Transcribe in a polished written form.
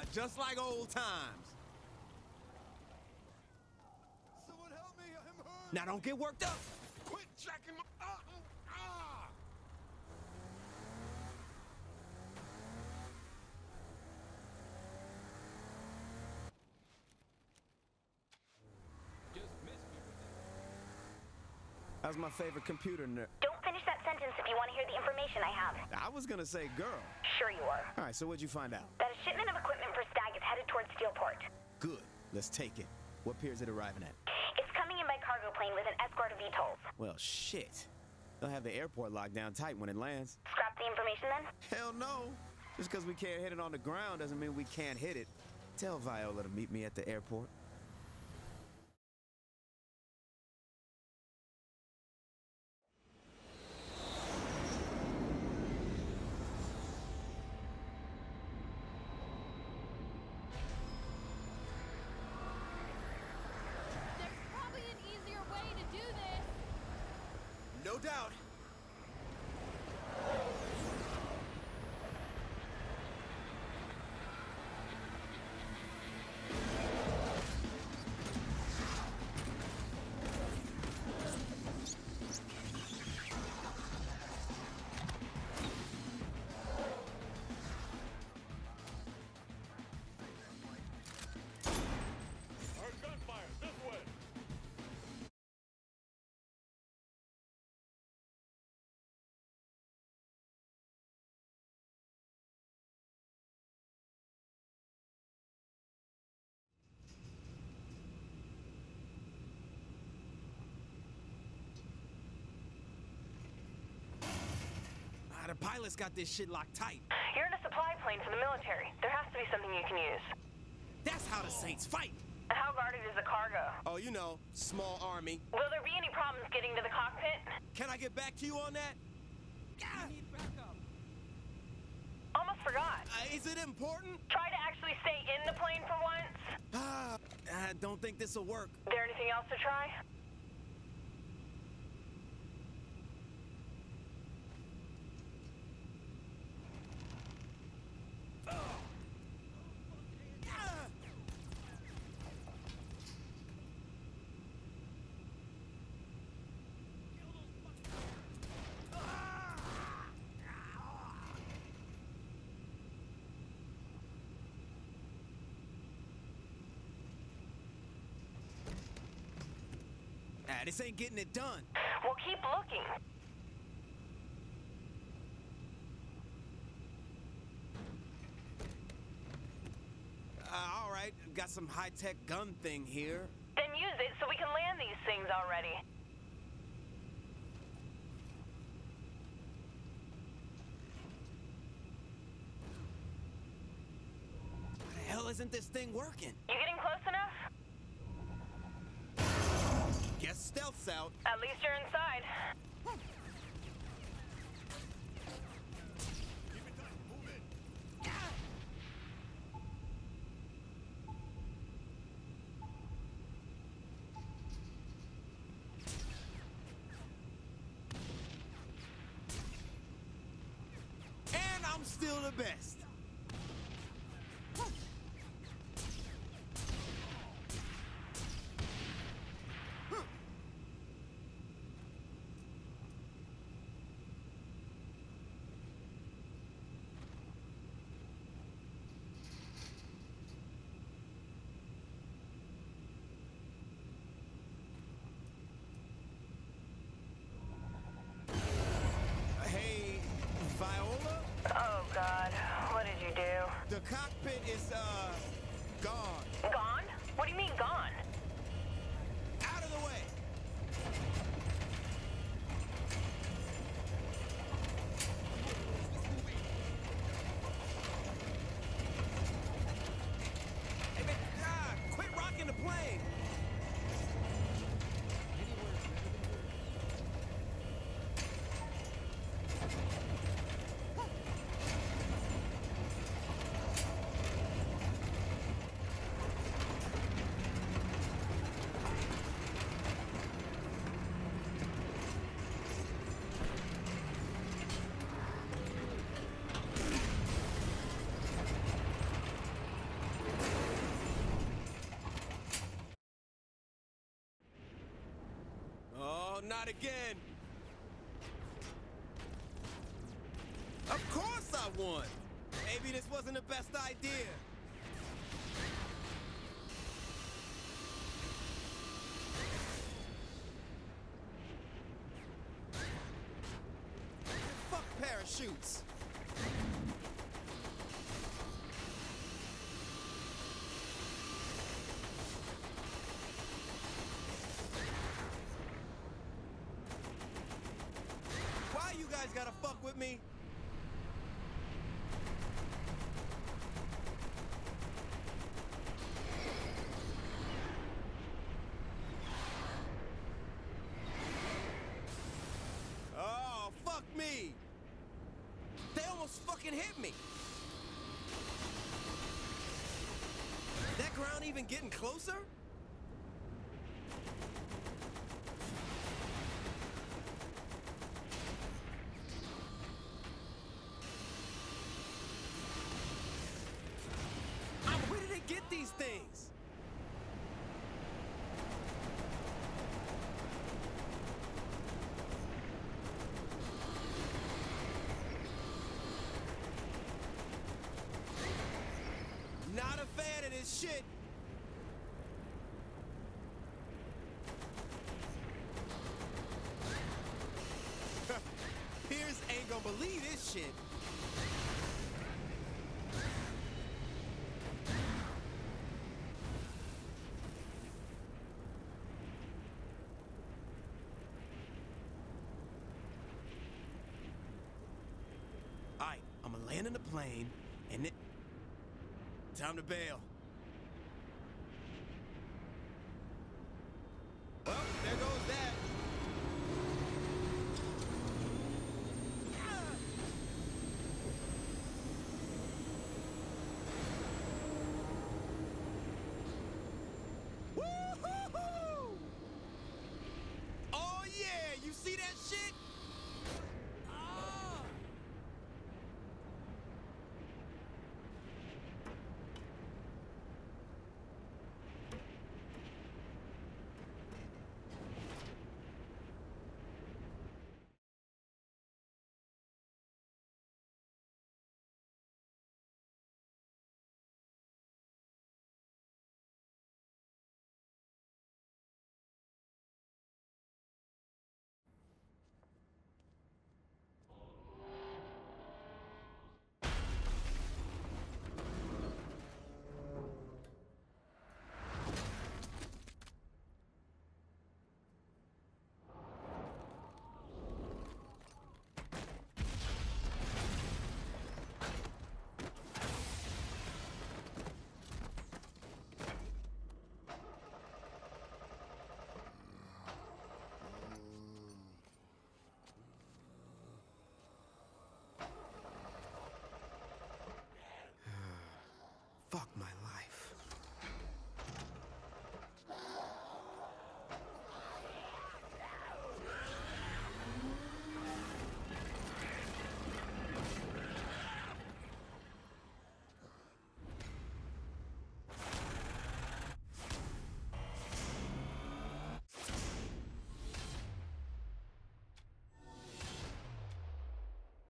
just like old times. Someone help me, I'm hurt! Now don't get worked up. Quit jacking my... That was my favorite computer nerd. Don't finish that sentence if you want to hear the information I have. I was gonna say girl. Sure you are. All right, so what'd you find out? That a shipment of equipment for Stag is headed towards Steelport. Good. Let's take it. What pier is it arriving at? It's coming in by cargo plane with an escort of VTOLs. Well, shit. They'll have the airport locked down tight when it lands. Scrap the information then? Hell no. Just because we can't hit it on the ground doesn't mean we can't hit it. Tell Viola to meet me at the airport. No doubt. Our gunfire, this way! The pilot's got this shit locked tight. You're in a supply plane for the military. There has to be something you can use. That's how the Saints fight. How guarded is the cargo? Oh, you know, small army. Will there be any problems getting to the cockpit? Can I get back to you on that? Almost forgot. Is it important? Try to actually stay in the plane for once. I don't think this'll work. Is there anything else to try? This ain't getting it done. We'll keep looking. All right, got some high-tech gun thing here. Then use it so we can land these things already. Why the hell isn't this thing working? You getting close enough? Guess stealth's out. At least you're inside. And I'm still the best. Hey, Viola? Oh, God. What did you do? The cockpit is, gone. Gone? What do you mean gone? Out of the way. Hey, man, quit rocking the plane. not again. Of course I won. Maybe this wasn't the best idea. Fuck parachutes. Why you guys gotta fuck with me? Oh, fuck me! They almost fucking hit me! That ground even getting closer? Where did they get these things? Not a fan of this shit. Pierce ain't gonna believe this shit. Alright, I'ma land in the plane, and then... Time to bail. Well, there goes that.